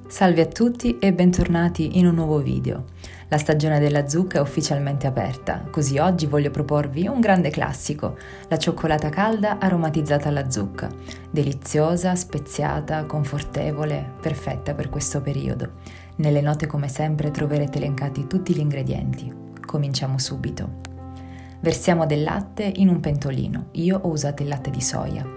Salve a tutti e bentornati in un nuovo video. La stagione della zucca è ufficialmente aperta, così oggi voglio proporvi un grande classico, la cioccolata calda aromatizzata alla zucca. Deliziosa, speziata, confortevole, perfetta per questo periodo. Nelle note come sempre troverete elencati tutti gli ingredienti. Cominciamo subito. Versiamo del latte in un pentolino, io ho usato il latte di soia.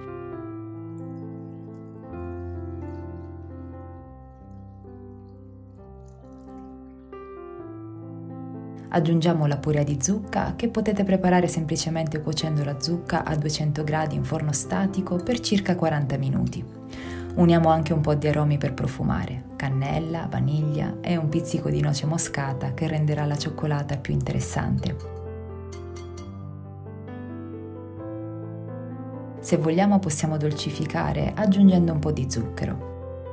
Aggiungiamo la purea di zucca che potete preparare semplicemente cuocendo la zucca a 200 gradi in forno statico per circa 40 minuti. Uniamo anche un po' di aromi per profumare, cannella, vaniglia e un pizzico di noce moscata che renderà la cioccolata più interessante. Se vogliamo possiamo dolcificare aggiungendo un po' di zucchero.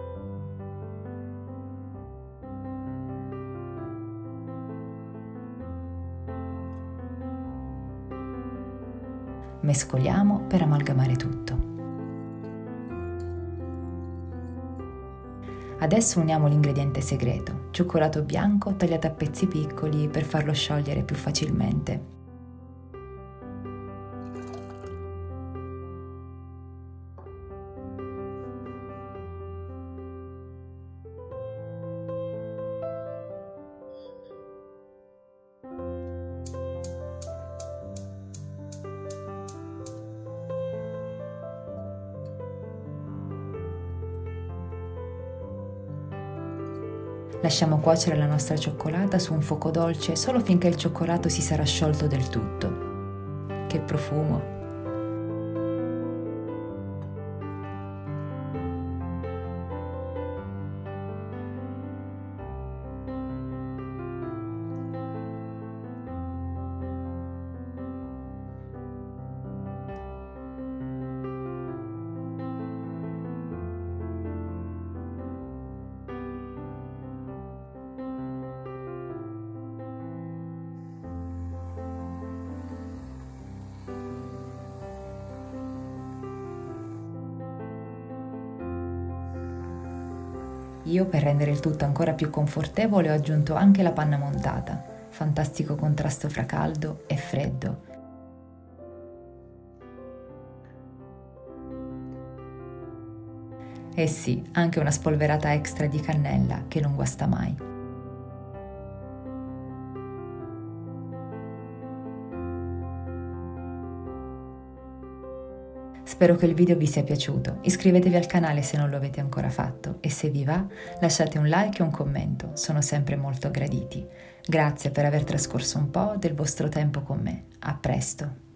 Mescoliamo per amalgamare tutto. Adesso uniamo l'ingrediente segreto, cioccolato bianco tagliato a pezzi piccoli per farlo sciogliere più facilmente. Lasciamo cuocere la nostra cioccolata su un fuoco dolce solo finché il cioccolato si sarà sciolto del tutto. Che profumo! Io, per rendere il tutto ancora più confortevole, ho aggiunto anche la panna montata. Fantastico contrasto fra caldo e freddo. E sì, anche una spolverata extra di cannella che non guasta mai. Spero che il video vi sia piaciuto, iscrivetevi al canale se non lo avete ancora fatto e se vi va lasciate un like e un commento, sono sempre molto graditi. Grazie per aver trascorso un po' del vostro tempo con me, a presto!